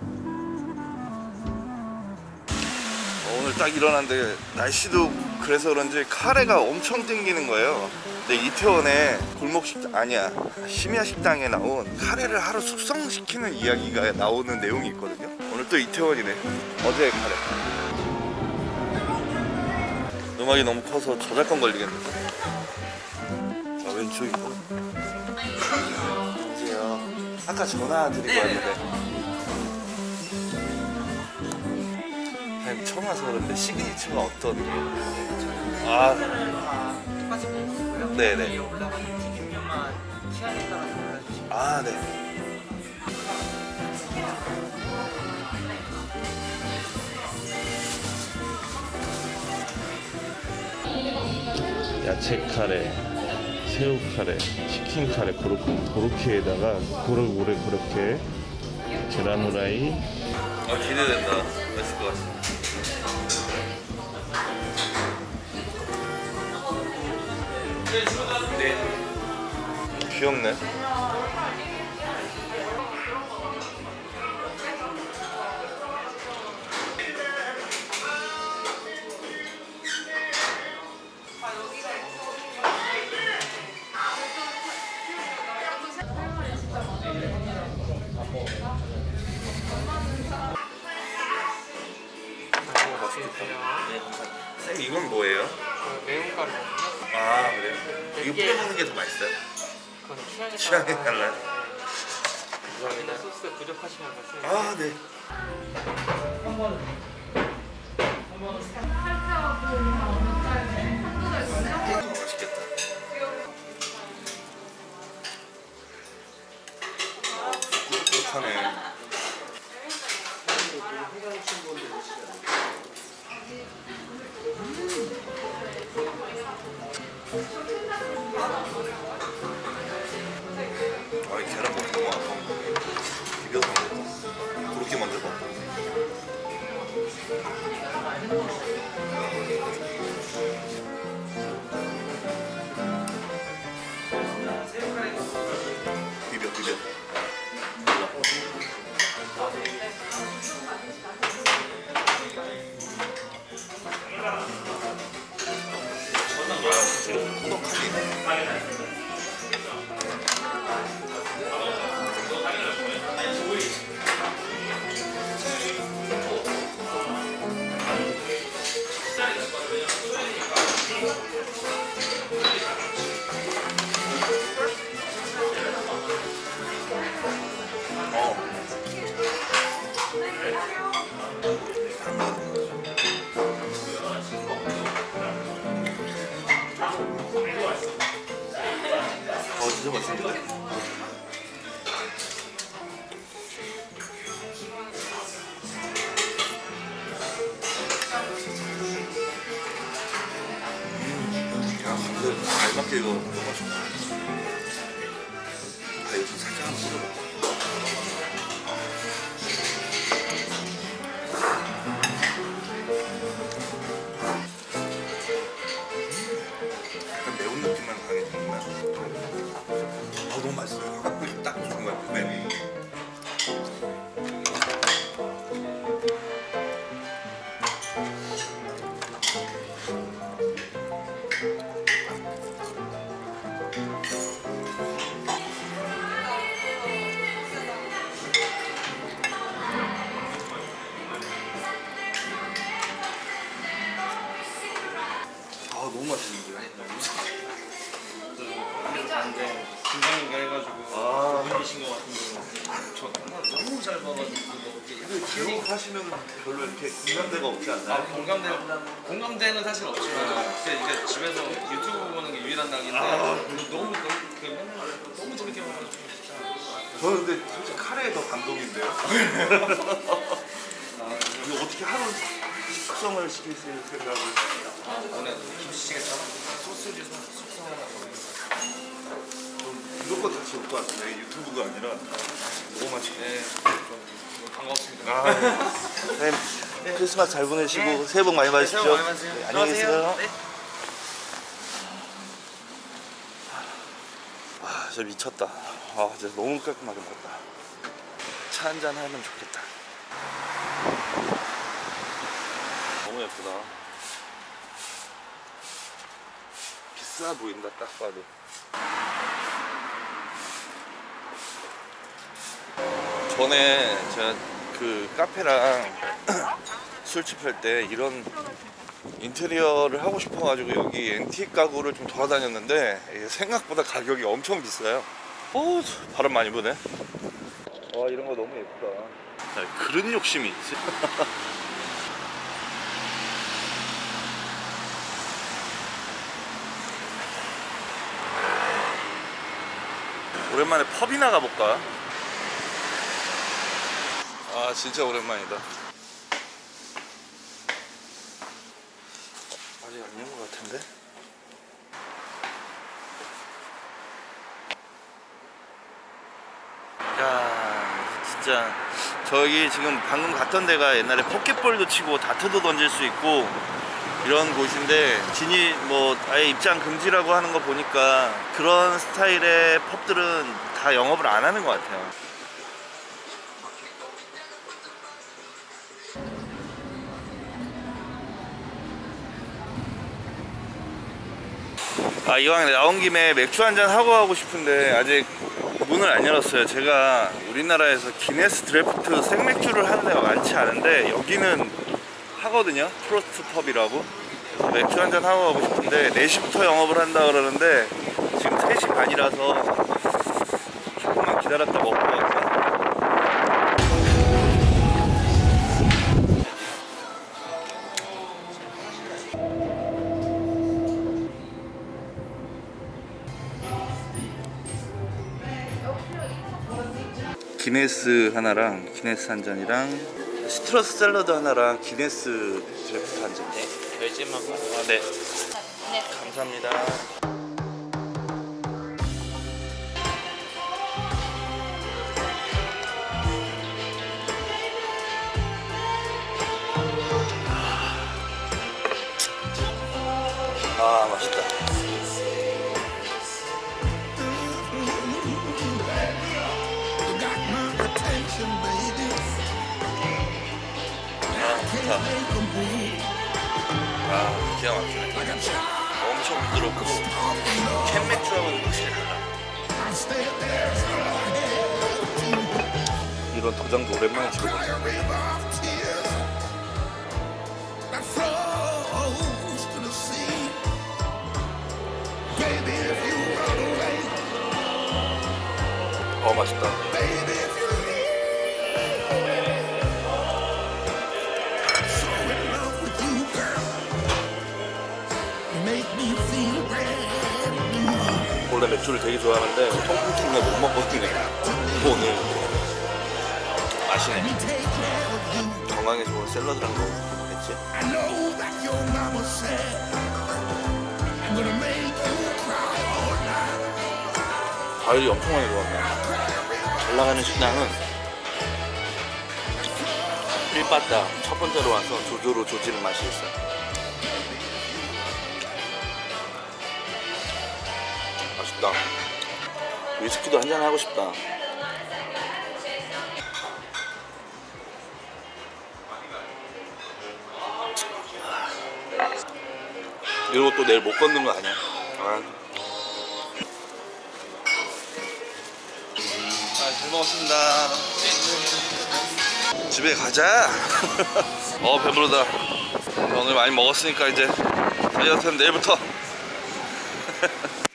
오늘 딱 일어났는데 날씨도 그래서 그런지 카레가 엄청 땡기는 거예요. 근데 이태원에 골목 식당 아니야 심야 식당에 나온 카레를 하루 숙성시키는 이야기가 나오는 내용이 있거든요. 오늘 또 이태원이네. 어제의 카레. 음악이 너무 커서 저작권 걸리겠는데. 자, 왼쪽이고. 안녕하세요. 아까 전화 드리고 왔는데 사장님 처음 와서 그런데 시그니처가 어떤? 아 똑같이 먹고요. 네네. 위에 올라가는 튀김류만 취향에 따라서 골라주시면. 아 네. 야채 카레, 새우 카레, 치킨 카레 고로케에다가 고래 고로케, 계란 후라이. 아 기대된다. 맛있을 것 같아. 네. 귀엽네. 쌤 이건 뭐예요? 매운 가루. 아 그래요? 이거 뿌려 먹는 게 더 맛있어요? 그건 취향에 취향에 따라. 달라요? 여기다 소스 부족하시면 말씀해 주세요. 아 네. 맛있겠다. 부족하네. 아, 이 계란 먹는 거 같아. 비벼서 먹고 그렇게 먼저 먹고. 비벼. 진짜 맛있는데? 야, 근데 알맞게 이거 너무 맛있다. 아, 이거 좀 살짝 한번 뿌려볼까? 약간 매운 느낌만 강해지는구나. 아, 너무 맛있어요. 딱 좋은 것 같아. 네. 아, 너무 맛있는데요? 긴장인가 해가지고 아, 분이신 것 같은데 저 너무 잘 봐가지고 근데 제목 하시면 별로 이렇게 공감대가 없지 않나요? 공감대는 사실 없지만 이제 집에서 유튜브 보는 게 유일한 낙인데 너무 맨날 너무 재밌게 봐가지고 진짜. 저는 근데 솔직히 카레에 더 감동인데요? 이거 어떻게 하루 숙성을 시킬 수 있는 생각을. 오늘 김치찌개처럼 소스를 숙성해가지고 무조건 같이 올 것 같은데 유튜브가 아니라 너무 맛있네. 좀 반갑습니다. 아, 선생님 크리스마스 잘 보내시고 새해 복 많이 받으십시오. 새해 복 많이 받으세요. 네, 안녕히 계세요. 네. 와, 진짜 미쳤다. 아, 진짜 너무 깔끔하게 먹었다. 차 한잔 하면 좋겠다. 너무 예쁘다. 비싸 보인다 딱 봐도. 전에 제가 그 카페랑 술집 할 때 이런 인테리어를 하고 싶어가지고 여기 앤틱 가구를 좀 돌아다녔는데 이게 생각보다 가격이 엄청 비싸요. 오, 바람 많이 부네. 와, 이런 거 너무 예쁘다. 야, 그런 욕심이 있지. 오랜만에 펍이나 가볼까? 아, 진짜 오랜만이다. 아직 안 연 것 같은데? 야, 진짜 저기 지금 방금 갔던 데가 옛날에 포켓볼도 치고 다트도 던질 수 있고 이런 곳인데 진입 뭐 아예 입장 금지라고 하는 거 보니까 그런 스타일의 펍들은 다 영업을 안 하는 것 같아요. 아, 이왕 나온 김에 맥주 한잔 하고 가고 싶은데 아직 문을 안 열었어요. 제가 우리나라에서 기네스 드래프트 생맥주를 하는 데가 많지 않은데 여기는 하거든요. 프로스트 펍이라고. 그래서 맥주 한잔 하고 가고 싶은데 4시부터 영업을 한다 그러는데 지금 3시 반이라서 조금만 기다렸다 먹고 갈까. 기네스 하나랑 기네스 한 잔이랑 시트러스 샐러드 하나랑 기네스 드래프트 한 잔. 네, 결제만 하고. 아, 네. 감사합니다. 아, 맛있다. 좋다. 아, 기가 막히네. 엄청 부드럽고 캔 맥주하고는 확실히 달라. 이런 도장도 오랜만에 찍어봤네. 맛있다. 원래 맥주를 되게 좋아하는데 통풍 못 먹거든요. 오늘 맛이네. 건강에 좋은 샐러드랑 먹겠지. 과일이 엄청 많이 들어왔네. 잘 나가는 식당은 필바따 첫 번째로 와서 조조로 조지는 맛이 있어요. 맛있다. 위스키도 한잔 하고 싶다. 이런 것도 내일 못 걷는 거 아니야? 잘 먹었습니다. 집에 가자. 배부르다. 오늘 많이 먹었으니까 이제 다이어트는 내일부터.